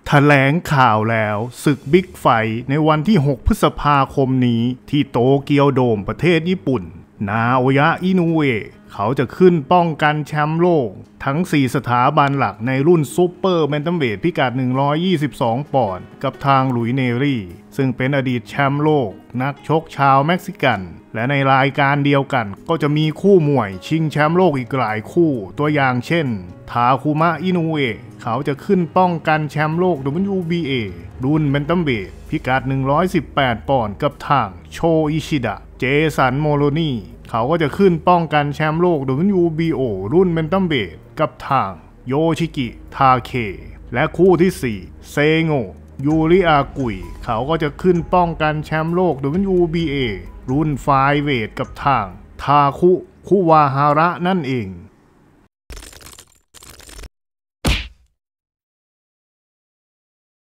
แถลงข่าวแล้วศึกบิ๊กไฟท์ในวันที่ 6 พฤษภาคมนี้ที่โตเกียวโดมประเทศญี่ปุ่นนาโอยะ อินุเอะเขาจะขึ้นป้องกันแชมป์โลกทั้ง 4 สถาบันหลักในรุ่นซูเปอร์แบนตัมเวทพิกัด 122 ปอนด์กับทางหลุยเนรี่ซึ่งเป็นอดีตแชมป์โลกนักชกชาวเม็กซิกันและในรายการเดียวกันก็จะมีคู่มวยชิงแชมป์โลกอีกหลายคู่ตัวอย่างเช่นทาคุมะ อินุเอะเขาจะขึ้นป้องกันแชมป์โลก WBA รุ่นแบนตัมเวทพิกัด 118 ปอนด์กับทางโชอิชิดะเจสัน โมโรนีเขาก็จะขึ้นป้องกันแชมป์โลก WBO รุ่นแบนตัมเวทกับทางโยชิกิ ทาเคและคู่ที่ 4 เซโงะ ยูริอากุยเขาก็จะขึ้นป้องกันแชมป์โลก WBA รุ่นไฟเวทกับทางทาคุ คุวาฮาระนั่นเอง